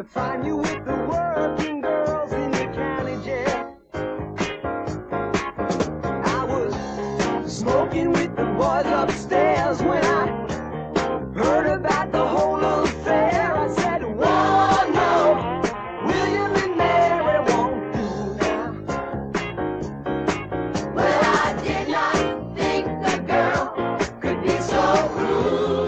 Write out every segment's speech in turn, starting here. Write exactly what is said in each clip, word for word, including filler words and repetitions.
find you with the working girls in the county jail. I was smoking with the boys upstairs when I heard about the whole affair. I said, whoa, no, William and Mary won't do now. Well, I did not think the girl could be so rude.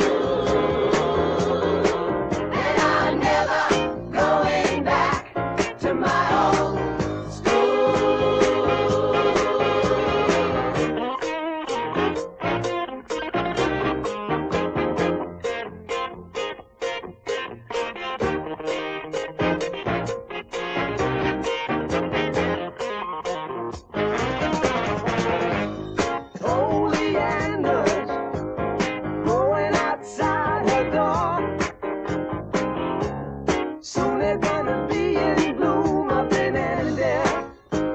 And I'm never going back to my old school. Oleanders growing outside her door. Soon they're gonna be in bloom up in Annandale.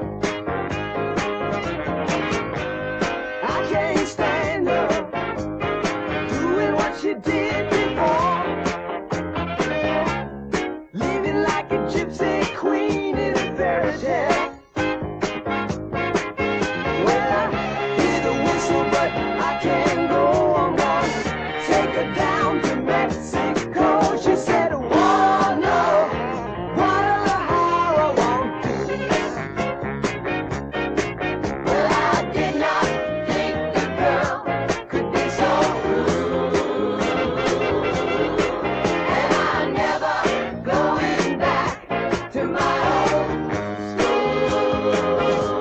I can't stand her doing what she did before, living like a gypsy queen in a fairy tale. Well, I hear the whistle, but I can't go. I'm gonna take her down to Mexico. She said, whoa, no, Guadalajara won't do. Well, I did not think the girl could be so rude. And I'm never going back to my old school.